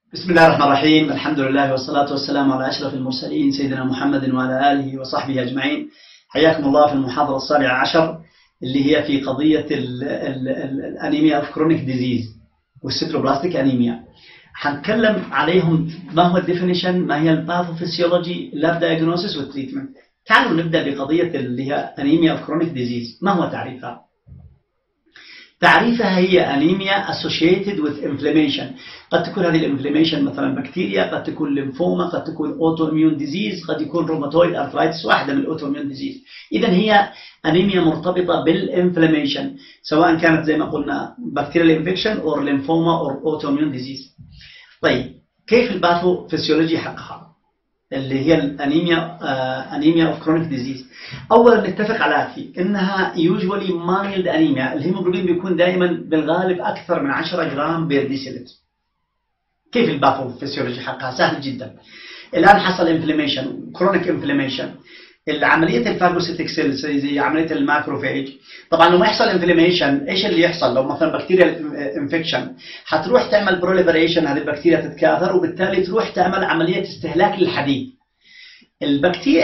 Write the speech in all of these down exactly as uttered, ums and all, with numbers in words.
بسم الله الرحمن الرحيم. الحمد لله والصلاة والسلام على أشرف المرسلين سيدنا محمد وعلى آله وصحبه أجمعين. حياكم الله في المحاضرة السابعة عشر اللي هي في قضية الأنيميا أوف كرونيك ديزيز والسيتروبلاستيك أنيميا. هنتكلم عليهم ما هو الديفينيشن، ما هي الباثوفيسيولوجي، اللاب دايجنوسيس والتريتمنت. تعالوا نبدأ بقضية اللي هي أنيميا أوف كرونيك ديزيز. ما هو تعريفها؟ تعريفها هي أنيميا associated with inflammation. قد تكون هذه الانفلاميشن مثلا بكتيريا، قد تكون ليمفوما، قد تكون اوتوميون ديزيز، قد يكون روماتويد ارثرايتس، واحدة من الاوتوميون ديزيز. إذا هي أنيميا مرتبطة بالانفلاميشن، سواء كانت زي ما قلنا بكتيريال انفكشن أو ليمفوما أو اوتوميون ديزيز. طيب كيف الباثوفيسيولوجي حقها اللي هي الانيميا آه انيميا اوف كرونيك ديزيز؟ اولا نتفق على اتي انها يوجوالي مايلد انيميا، الهيموجلوبين بيكون دائما بالغالب اكثر من عشرة جرام بير ديسيلتر. كيف الباثوفيسيولوجي حقها؟ سهل جدا. الان حصل انفلاميشن، كرونيك انفلاميشن، العمليه الفاجوسيتيك سيلز زي عمليه الماكروفاج. طبعا لما يحصل انفلاميشن ايش اللي يحصل؟ لو مثلا بكتيريا انفكشن حتروح تعمل بروليفريشن، هذه البكتيريا تتكاثر وبالتالي تروح تعمل عمليه استهلاك للحديد. البكتيريا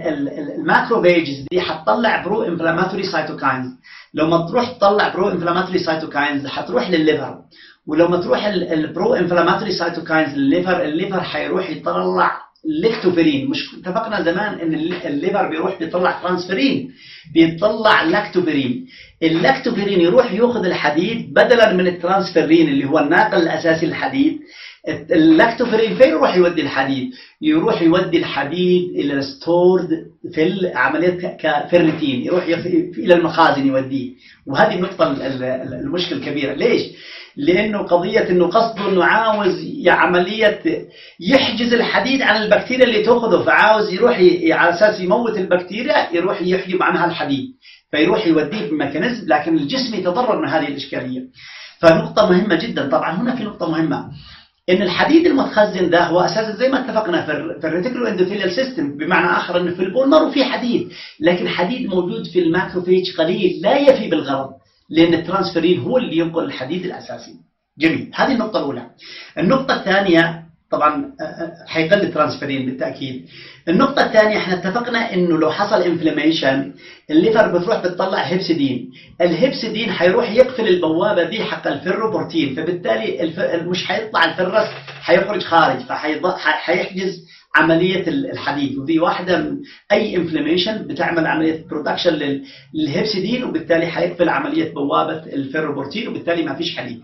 الماكروفاجز دي حتطلع برو انفلاماتوري سايتوكاينز. لما تروح تطلع برو انفلاماتوري سايتوكاينز حتروح للليفر، ولما تروح البرو انفلاماتوري سايتوكاينز للليفر، الليفر حيروح يطلع لاكتوفيرين. مش اتفقنا زمان ان الليفر بيروح بيطلع ترانسفيرين، بيطلع لاكتوفيرين. اللاكتوفيرين يروح ياخذ الحديد بدلا من الترانسفيرين اللي هو الناقل الاساسي للحديد. اللاكتوفيرين فين يروح يودي الحديد؟ يروح يودي الحديد الى ستورد في عمليه كفيرنتين، يروح الى المخازن يوديه. وهذه النقطه المشكله الكبيره. ليش؟ لانه قضيه انه قصده انه عاوز عمليه يحجز الحديد عن البكتيريا اللي تاخذه، فعاوز يروح على اساس يموت البكتيريا يروح يحجب عنها الحديد، فيروح يوديه بميكانيزم، لكن الجسم يتضرر من هذه الاشكاليه. فنقطه مهمه جدا. طبعا هنا في نقطه مهمه، ان الحديد المتخزن ده هو اساسا زي ما اتفقنا في الريتيكولو اندوثيليال سيستم، بمعنى اخر انه في البولمر وفي حديد، لكن حديد موجود في الماكروفيج قليل لا يفي بالغرض، لان الترانسفيرين هو اللي ينقل الحديد الاساسي. جميل، هذه النقطه الاولى. النقطه الثانيه طبعا حيقل الترانسفيرين بالتاكيد. النقطه الثانيه احنا اتفقنا انه لو حصل انفلاميشن الليفر بتروح بتطلع هيبسيدين، الهيبسيدين حيروح يقفل البوابه دي حق الفيروبروتين، فبالتالي الف... مش حيطلع الفرس، حيخرج خارج، فحيحجز عمليه الحديد. ودي واحده من اي انفلاميشن بتعمل عمليه برودكشن للهيبسيدين، وبالتالي حيقفل عمليه بوابه الفيروبروتين، وبالتالي ما فيش حديد.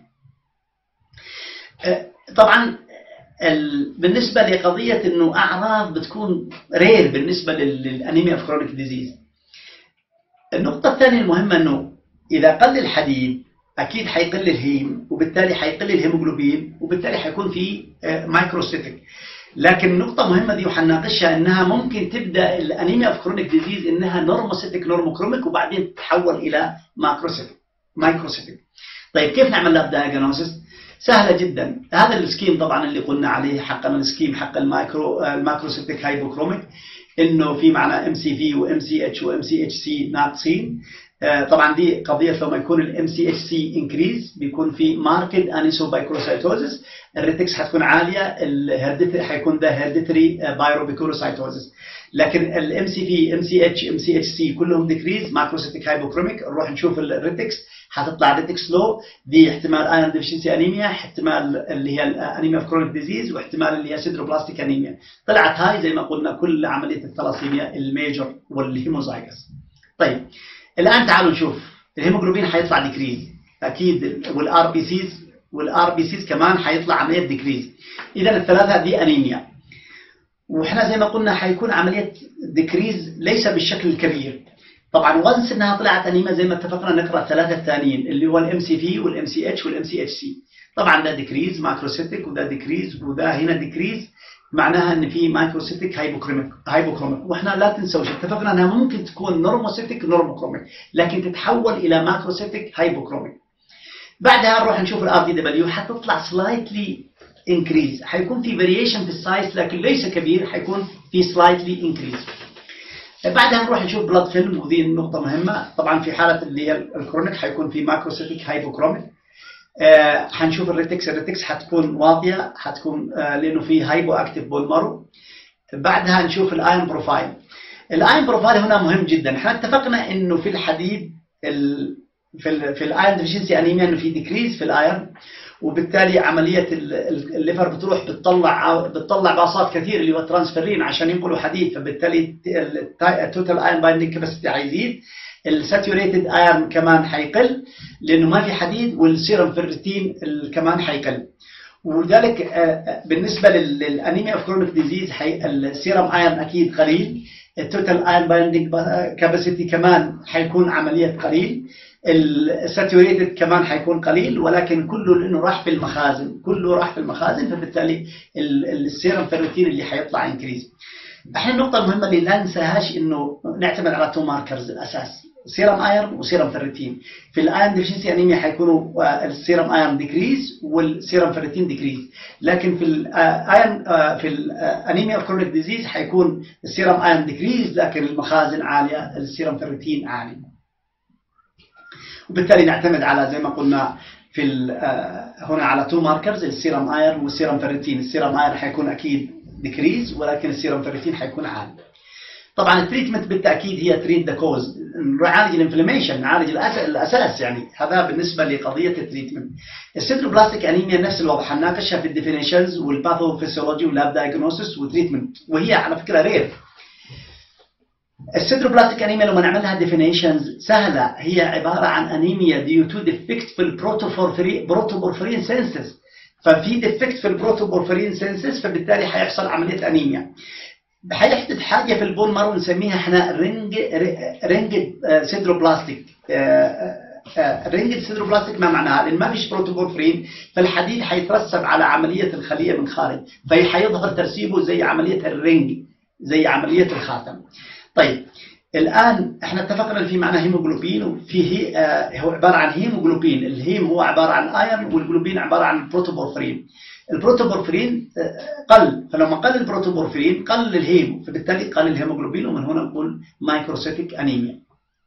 طبعا بالنسبه لقضيه انه اعراض بتكون رير بالنسبه للانيميا اوف كرونيك ديزيز. النقطه الثانيه المهمه انه اذا قل الحديد اكيد حيقل الهيم، وبالتالي حيقل الهيموجلوبين، وبالتالي حيكون في مايكروسيتيك. لكن نقطه مهمه دي وحنناقشها، انها ممكن تبدا الانيميا اوف كرونيك ديزيز انها نورموسيتيك نورموكروميك، وبعدين تتحول الى ماكروسيتيك مايكروسيتيك. طيب كيف نعمل لاب دايجنوستس؟ سهلة جدا. هذا السكيم طبعا اللي قلنا عليه حقنا، السكيم حق المايكرو الماكروسيتيك هايبوكروميك، انه في معنى ام سي في وام سي اتش وام سي اتش سي ناقصين. طبعا دي قضيه لما يكون الام سي اتش سي انكريز بيكون في ماركت انيسوبايكروسايتوزس، الريتكس حتكون عاليه، الهيرديتري حيكون ده هيرديتري بايروبيكوروسايتوزس. لكن الام سي في ام سي اتش ام سي اتش سي كلهم ديكريز ماكروسيتيك هايبوكروميك. نروح نشوف الريتكس، حتطلع ريتكس لو، دي احتمال ايرون ديفشنسي انيميا، احتمال اللي هي الانيميا اوف كرونيك ديزيز، واحتمال اللي هي سيدروبلاستيك انيميا. طلعت هاي زي ما قلنا كل عمليه الثلاسيميا الميجر والهيموزايجس. طيب الان تعالوا نشوف الهيموجلوبين حيطلع ديكريز اكيد، والار بي سيز والار بي سيز كمان حيطلع عمليه ديكريز. اذا الثلاثه دي انيميا، واحنا زي ما قلنا حيكون عمليه ديكريز ليس بالشكل الكبير. طبعا وانس انها طلعت انيميا زي ما اتفقنا نقرا الثلاثه الثانيين اللي هو الام سي في والام سي اتش والام سي اتش سي. طبعا ده ديكريز ماكروسيتيك، وده ديكريز، وده هنا ديكريز، معناها ان في مايكروسيتيك هايبوكروميك هايبوكروميك. واحنا لا تنسوش اتفقنا انها ممكن تكون نورموسيتيك نورموكروميك، لكن تتحول الى ماكروسيتيك هايبوكروميك. بعدها نروح نشوف الار دي دبليو، حتطلع سلايتلي انكريز، حيكون في فاريشن في السايز لكن ليس كبير، حيكون في سلايتلي انكريز. بعدها نروح نشوف بلاد فيلم، ودي النقطه مهمه. طبعا في حاله اللي هي الكرونيك حيكون في ماكروسيتيك هايبوكروميك. آه حنشوف الريتكس، الريتكس حتكون واطيه، حتكون آه لانه في هايبو اكتيف بون مارو. بعدها نشوف الايون بروفايل. الايون بروفايل هنا مهم جدا. احنا اتفقنا انه في الحديد ال في ال في الايون ديفيشنسي انيميا انه في ديكريز في الايون، وبالتالي عمليه الليفر بتروح بتطلع بتطلع باصات كثير اللي هو ترانسفيرين عشان ينقلوا حديد، فبالتالي التوتال ايون بايندينج كاباسيتي حيزيد، الساتوريتد ايون كمان حيقل لانه ما في حديد، والسيرم فيرتين كمان حيقل. ولذلك بالنسبه للانيميا اوف كرونيك ديزيز السيرم ايون اكيد قليل، التوتال ايون بايندينج كاباسيتي كمان حيكون عمليه قليل، الساتوريتد كمان حيكون قليل، ولكن كله لانه راح في المخازن، كله راح في المخازن، فبالتالي السيرم فيرتين اللي حيطلع انكريز. الحين النقطه المهمه اللي لا ننساهاش انه نعتمد على تو ماركرز الاساس، سيرم ايرون وسيرم فيرتين. في الايرون ديفيشنسي انيميا حيكونوا السيرم ايرون ديكريز والسيرم فيرتين ديكريز، لكن في الايرون في الانيميا اوف كرونيك ديزيز حيكون السيرم ايرون ديكريز لكن المخازن عاليه، السيرم فيرتين عالي. وبالتالي نعتمد على زي ما قلنا في هنا على تو ماركرز، السيرم ايرون والسيرم فيرتين. السيرم ايرون حيكون اكيد ديكريز ولكن السيرم فيرتين حيكون عالي. طبعا التريتمنت بالتاكيد هي تريت ذا كوز، نعالج الانفلاميشن، نعالج الاساس، يعني هذا بالنسبه لقضيه التريتمنت. السيدروبلاستيك انيميا نفس الوضع، حنناقشها في الديفينيشنز والباثوفيسيولوجي واللاب دايجنوستس وتريتمنت، وهي على فكره رير. السيدروبلاستيك انيميا لما نعملها ديفينيشنز سهله، هي عباره عن انيميا ديو تو ديفكت في البروتوبورفرين بروتوبورفرين سينسز، ففي ديفكت في البروتوبورفرين سينسز فبالتالي حيحصل عمليه انيميا. حيحدث حاجه في البون مارو نسميها احنا رينج رينج سيدروبلاستيك. رينج سيدروبلاستيك ما معناها؟ لان ما فيش بروتوبورفرين فالحديد حيترسب على عمليه الخليه من خارج، فحيظهر ترسيبه زي عمليه الرينج، زي عمليه الخاتم. طيب الان احنا اتفقنا في معنى هيموجلوبين، وفيه آه هو عباره عن هيموجلوبين، الهيم هو عباره عن ايرون والجلوبين عباره عن بروتوبورفرين. البروتوبورفرين آه قل، فلما قل البروتوبورفرين قل الهيم، فبالتالي قل الهيموجلوبين، ومن هنا نقول مايكروسيتيك انيميا.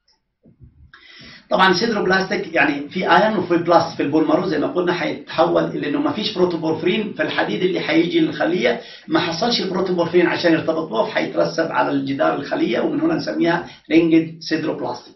طبعا سيدروبلاستيك يعني في ايرون وفي بلاست في البون مارو زي ما قلنا حيتحول، لانه ما فيش بروتوبورفرين فالحديد اللي حيجي للخليه ما حصلش البروتوبورفرين عشان يرتبط به، فحيترسب على الجدار الخليه، ومن هنا نسميها رينجد سيدروبلاستيك.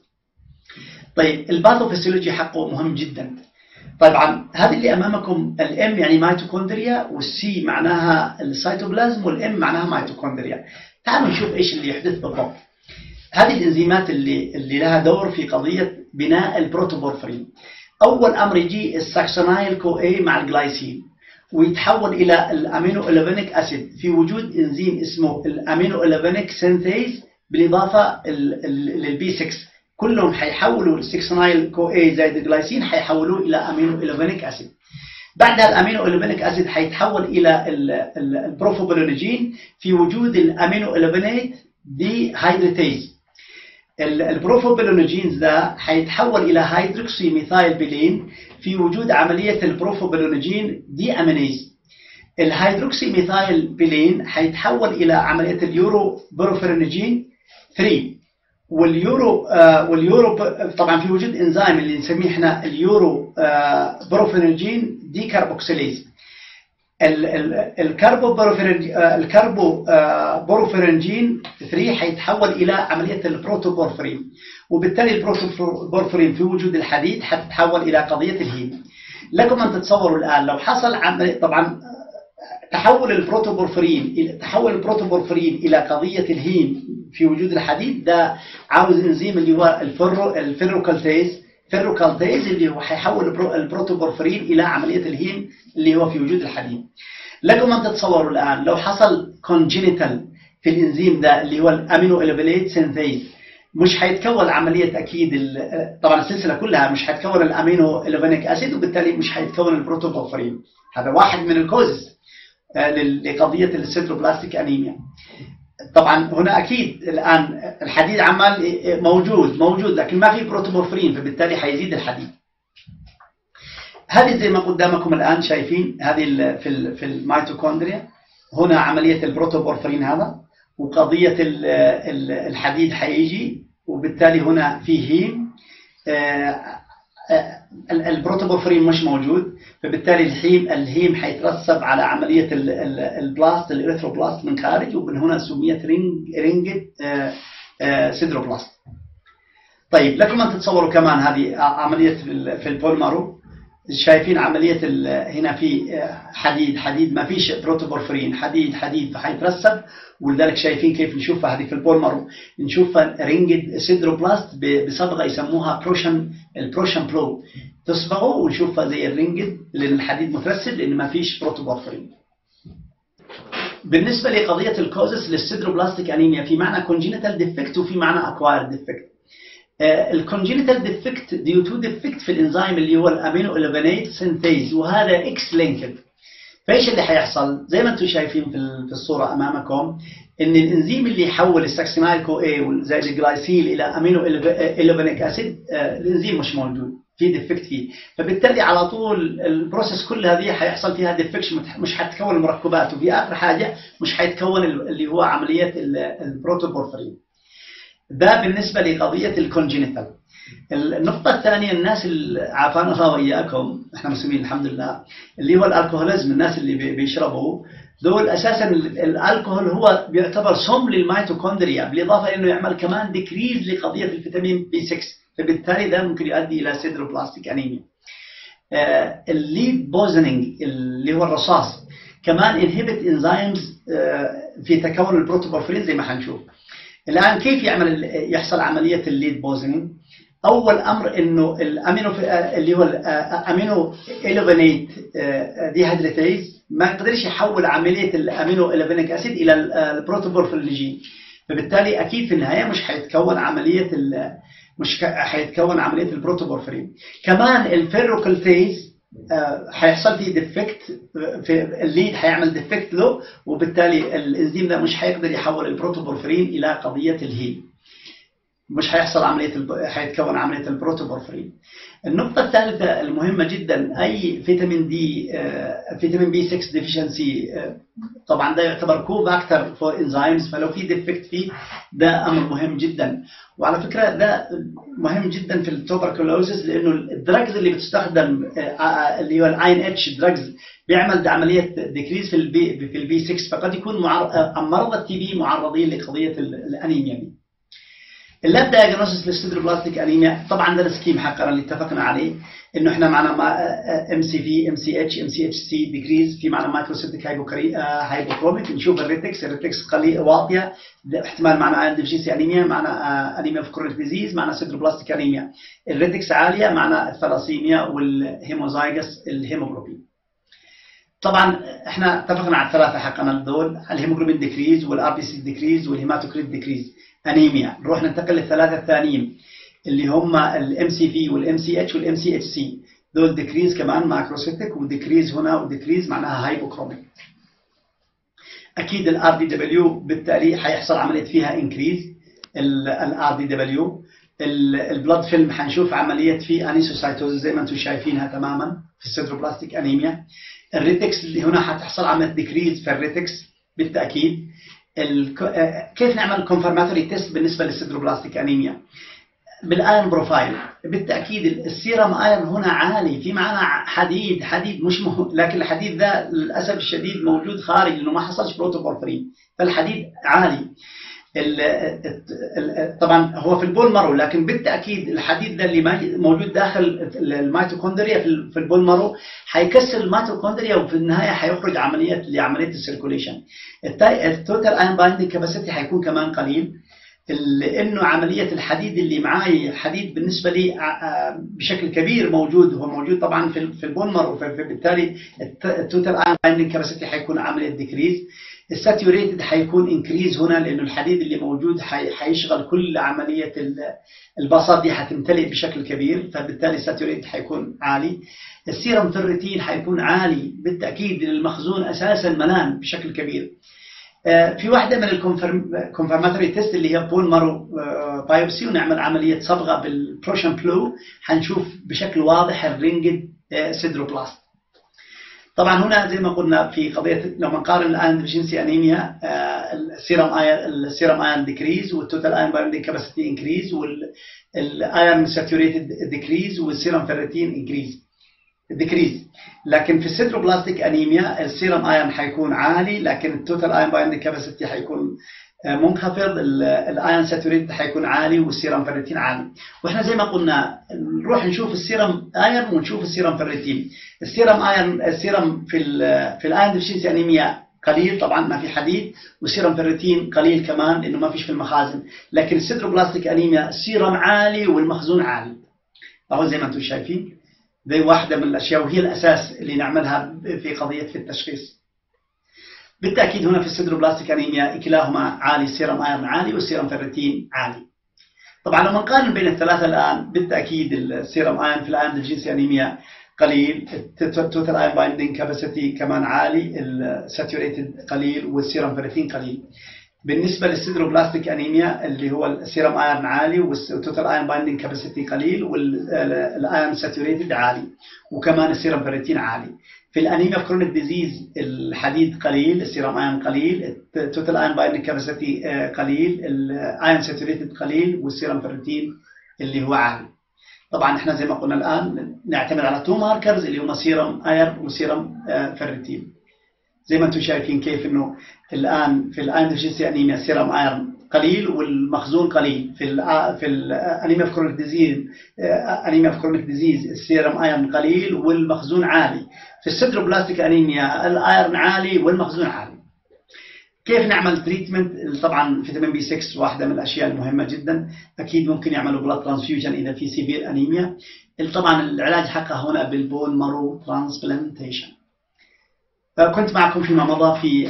طيب الباثوفيسيولوجي حقه مهم جدا. طبعا هذه اللي امامكم الام يعني ميتوكوندريا، والسي معناها السيتوبلازم، والام معناها ميتوكوندريا. تعالوا نشوف ايش اللي يحدث بالضبط. هذه الانزيمات اللي اللي لها دور في قضيه بناء البروتوبورفرين. اول امر يجي الساكسونايل كو اي مع الجلايسين ويتحول الى الامينو اليفينيك اسيد في وجود انزيم اسمه الامينو اليفينيك سينثيز بالاضافه للبي ستة، كلهم حيحولوا الساكسونايل كو اي زائد الجلايسين حيحولوه الى امينو اليفينيك اسيد. بعدها الامينو اليفينيك اسيد حيتحول الى البروفوبولونيجين في وجود الامينو اليفينيت دي هيدريتيز. البروفوبولونيجينز ده حيتحول الى هيدروكسي ميثايل بيلين في وجود عمليه البروفوبولونيجين دي امينيز. الهيدروكسي ميثايل بيلين حيتحول الى عمليه اليورو بروفيرينيجين ثلاثة، واليورو آه واليورو طبعا في وجود انزيم اللي نسميه احنا اليورو آه بروفيرينيجين دي كاربوكسيليز. الكربو الكربو بورفرينجين ثلاثة حيتحول الى عمليه البروتوبورفرين، وبالتالي البروتوبورفرين في وجود الحديد حتتحول الى قضيه الهيم. لكم ان تتصوروا الان لو حصل عمليه، طبعا تحول البروتوبورفرين تحول البروتوبورفرين الى قضيه الهيم في وجود الحديد، ده عاوز انزيم اللي هو الفرو الفيروكالتيز فيروكالتيز اللي هو حيحول البروتوبورفرين الى عمليه الهيم اللي هو في وجود الحديد. لكم ان تتصوروا الان لو حصل كونجينيتال في الانزيم ده اللي هو الامينو اليفينيت سينثيز، مش حيتكون عمليه اكيد طبعا السلسله كلها مش حيتكون الامينو اليفينيك اسيد، وبالتالي مش حيتكون البروتوبورفرين. هذا واحد من الكوزز لقضيه السيتروبلاستيك انيميا. طبعا هنا اكيد الان الحديد عمال موجود موجود لكن ما في بروتوبورفرين، فبالتالي حيزيد الحديد. هذه زي ما قدامكم الان شايفين، هذه في ال في الميتوكوندريا هنا عمليه البروتوبورفرين هذا، وقضيه الحديد حيجي، وبالتالي هنا في هيم البروتوبورفرين مش موجود، فبالتالي الهيم الهيم حيترسب على عمليه البلاست الاريثروبلاست من خارج، ومن هنا سميت رينج رينجد سيدروبلاست. طيب لكم ان تتصوروا كمان هذه عمليه في البولمارو، شايفين عمليه هنا في حديد حديد ما فيش بروتوبورفرين، حديد حديد فحيترسب، ولذلك شايفين كيف نشوفها هذه في البولمارو، نشوفها رينجد سيدروبلاست بصبغه يسموها بروشن البروشن بلو، تصبغه ونشوفها زي الرينجد لان الحديد مترسب لان ما فيش بروتوبورفرين. بالنسبه لقضيه الكوزس للسيدروبلاستيك انيميا، في معنى كونجينيتال ديفكت وفي معنى اكوايرد ديفكت. الكونجينيتال ديفكت ديو تو ديفكت في الانزيم اللي هو الامينو اليفينيت سينثيز، وهذا اكس لينكد. فايش اللي حيحصل؟ زي ما انتم شايفين في الصوره امامكم، ان الانزيم اللي يحول الساكسينايل كو اي زائد الجلايسيل الى امينو اليفينيك اسيد، الانزيم مش موجود، في ديفكت فيه، فبالتالي على طول البروسيس كل هذه حيحصل فيها ديفكشن، مش حتكون المركبات، وفي اخر حاجه مش حيتكون اللي هو عمليه البروتوبورفرين. ده بالنسبة لقضية الكونجينيتال. النقطة الثانية، الناس اللي عافانا الله وإياكم، احنا مسلمين الحمد لله، اللي هو الالكوهوليزم، الناس اللي بيشربوا دول أساسا الالكوهول هو بيعتبر سم للميتوكوندريا، بالإضافة إنه يعمل كمان ديكريز لقضية الفيتامين بي ستة، فبالتالي ده ممكن يؤدي إلى سيدروبلاستيك أنيميا. آه الليد بوزنينج اللي هو الرصاص كمان انهبت انزيمز آه في تكون البروتوبورفرين زي ما حنشوف. الآن كيف يعمل يحصل عملية الليد بوزنينج؟ أول أمر إنه الأمينو اللي هو الأمينو إليفينيت ديهيدريتيز ما يقدرش يحول عملية الأمينو إليفينيك أسيد إلى البروتوبورفرين، فبالتالي أكيد في النهاية مش حيتكون عملية مش حيتكون عملية البروتوبورفرين. كمان الفيروكلتيز حيحصل فيه ديفكت في الليد، حيعمل ديفكت له، وبالتالي الانزيم ده مش حيقدر يحول البروتوبورفرين الى قضيه الهيل، مش حيحصل عمليه الب... حيتكون عمليه البروتوبورفرين. النقطه الثالثه المهمه جدا، اي فيتامين دي آه، فيتامين بي ستة ديفيشنسي، آه، طبعا ده يعتبر كو فاكتور فور انزيمز، فلو في ديفكت فيه ده امر مهم جدا. وعلى فكره ده مهم جدا في التوبركلوزز، لانه الدراجز اللي بتستخدم آه، اللي هو الاين اتش دراجز بيعمل عمليه ديكريز في البي في البي ستة، فقد يكون معر... مرضى التي بي معرضين لقضيه الانيميا دي. اللاب دايجنوستس للسيدروبلاستيك انيميا، طبعا ده السكيم حقنا اللي اتفقنا عليه، انه احنا معنا ام سي في ام سي اتش ام سي اتش سي ديكريز، في معنا مايكروسيتيك هايبوكروميك، نشوف الريتكس الريتكس قليل واطيه، احتمال معنا ايرون ديفيشنسي انيميا، معنا انيميا في كرونيك ديزيز، معنا سيدروبلاستيك انيميا. الريتكس عاليه، معنا الثلاسيميا والهيموزايجس الهيموجلوبين. طبعا احنا اتفقنا على الثلاثه حقنا دول، الهيموجلوبين ديكريز والار بي سي ديكريز والهيماتوكريت ديكريز انيميا. نروح ننتقل للثلاثه الثانيين اللي هم الام سي في والام سي اتش والام سي اتش سي، دول ديكريز كمان ماكروسيتيك، وديكريز هنا وديكريز معناها هايبوكروميك. اكيد الار دي دبليو بالتالي حيحصل عمليه فيها انكريز الار دي دبليو. البلاد فيلم حنشوف عمليه في انيسوسايتوز زي ما انتم شايفينها تماما في السيدروبلاستيك انيميا. الريتكس اللي هنا حتحصل عمليه ديكريز في الريتكس بالتاكيد. كيف نعمل كونفرماتوري تيست بالنسبه للسيدروبلاستيك انيميا؟ بالايرون بروفايل، بالتاكيد السيرم ايرون هنا عالي، في معنا حديد حديد مش مهم، لكن الحديد ده للاسف الشديد موجود خارج لانه ما حصلش بروتوبورفرين، فالحديد عالي. ال ال طبعا هو في البول مارو، لكن بالتاكيد الحديد ده اللي موجود داخل الميتوكوندريا في البول مارو حيكسر الميتوكوندريا، وفي النهايه حيخرج عمليه لعمليه السيركوليشن. التوتال ايون بايندينج كاباسيتي حيكون كمان قليل، لانه عمليه الحديد اللي معاي حديد بالنسبه لي بشكل كبير موجود، هو موجود طبعا في البول مارو، فبالتالي التوتال ايون بايندينج كاباسيتي حيكون عمليه ديكريز. الساتوريتد حيكون انكريز هنا، لانه الحديد اللي موجود حيشغل كل عمليه الباصات دي، حتمتلئ بشكل كبير، فبالتالي الساتوريتد حيكون عالي. السيرم فيرتين حيكون عالي بالتاكيد، المخزون اساسا ملان بشكل كبير. في واحده من الكونفرماتوري تيست اللي هي بون مارو بايوبسي، ونعمل عمليه صبغه بالبروشن بلو، حنشوف بشكل واضح الرينجد سيدروبلاست. طبعا هنا زي ما قلنا في قضيه لما نقارن الايرون ديفشنسي انيميا، السيرم ايرون السيرم ايرون ديكريز والتوتال ايرون بايندينج كاباسيتي انكريز والايرون ساتوريتد ديكريز والسيرم فيرتين انكريز ديكريز. لكن في السيدروبلاستيك انيميا السيرم ايرون حيكون عالي لكن التوتال ايرون بايندينج كاباسيتي حيكون منخفض، الايرون ساتوريتد حيكون عالي والسيرم فيرتين عالي. واحنا زي ما قلنا نروح نشوف السيرم ايرون ونشوف السيرم فيرتين. السيرم ايرون السيرم في ال في الايرون ديفشنسي انيميا قليل طبعا ما في حديد، والسيرم فيرتين قليل كمان لانه ما فيش في المخازن. لكن السيدروبلاستيك انيميا السيرم عالي والمخزون عالي. اهو زي ما انتم شايفين دي واحده من الاشياء وهي الاساس اللي نعملها في قضيه في التشخيص. بالتأكيد هنا في السيدروبلاستيك انيميا كلاهما عالي، السيرم ايرون عالي والسيرم فيرتين عالي. طبعا لما نقارن بين الثلاثة الآن بالتأكيد السيرم ايرون في الايرون ديفشنسي انيميا قليل، التوتال ايرون بايندينج كاباسيتي كمان عالي، الساتوريتد قليل والسيرم فيرتين قليل. بالنسبة للسيدروبلاستيك انيميا اللي هو السيرم ايرون عالي والتوتال ايرون بايندينج كاباسيتي قليل والايرون ساتوريتد عالي وكمان السيرم فيرتين عالي. في الانيميا في كرونيك ديزيز الحديد قليل، السيرم ايرون قليل، التوتال ايرون بايندينج كاباسيتي قليل، الايرون ساتوريتد قليل والسيرم فيرتين اللي هو عالي. طبعا احنا زي ما قلنا الان نعتمد على تو ماركرز اللي هم سيرم ايرون وسيرم فيرتين. زي ما انتم شايفين كيف انه الان في الايرون ديفشنسي انيميا السيرم ايرون قليل والمخزون قليل. في ال في الانيميا في كرونيك ديزيز انيميا في كرونيك ديزيز السيرم ايرون قليل والمخزون عالي. في السيدروبلاستيك انيميا الايرون عالي والمخزون عالي. كيف نعمل تريتمنت؟ طبعا فيتامين بي ستة واحده من الاشياء المهمه جدا، اكيد ممكن يعملوا بلاد ترانسفيوجن اذا في سيفير انيميا. طبعا العلاج حقها هنا بالبون مارو ترانسبلانتيشن. كنت معكم فيما مضى في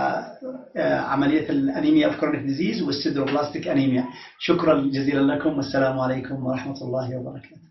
عملية الأنيميا في كرونيك ديزيز والسيدروبلاستيك أنيميا. شكرا جزيلا لكم والسلام عليكم ورحمة الله وبركاته.